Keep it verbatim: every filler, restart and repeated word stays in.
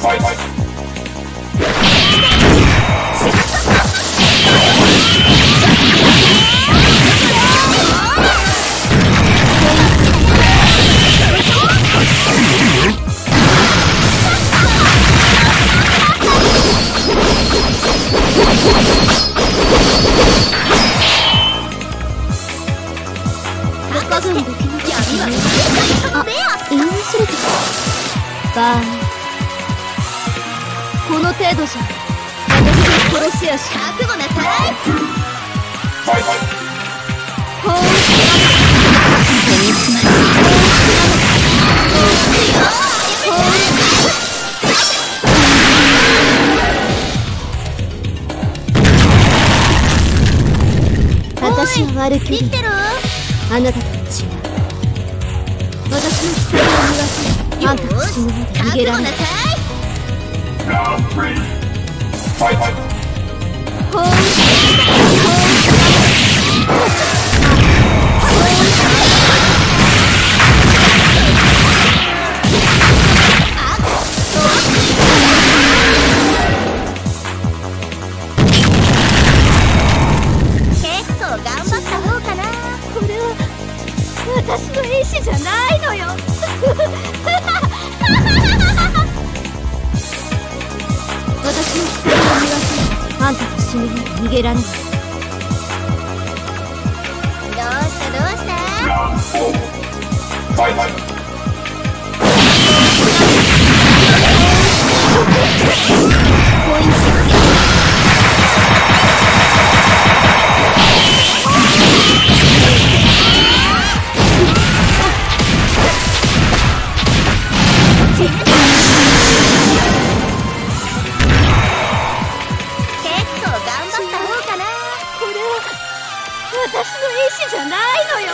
バーン。この程度じゃ私を殺すやし。覚悟なさい。こう私はワルキュリー。あなたとは違う。私の鎖を逃がす。あんたは死ぬまで逃げられない。ほう結構頑張った方かな。これは私の意志じゃないのよ。私の鎖を逃がす。あんたと死ぬまで逃げられない。どうしたどうした。ポイント。私の意志じゃないのよ。